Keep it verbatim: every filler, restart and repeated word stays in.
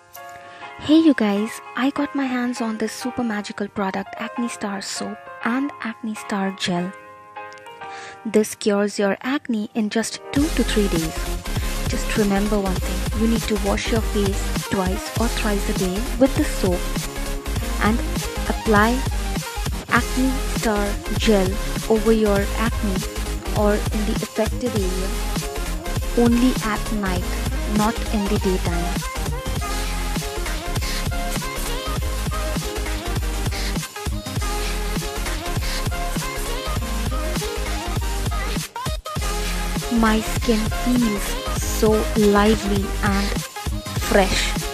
Hey you guys, I got my hands on this super magical product Acne Star soap and Acne Star gel. This cures your acne in just two to three days. Just remember one thing, you need to wash your face twice or thrice a day with the soap and apply Acne Star gel over your acne or in the affected area only at night, not in the daytime. My skin feels so lively and fresh.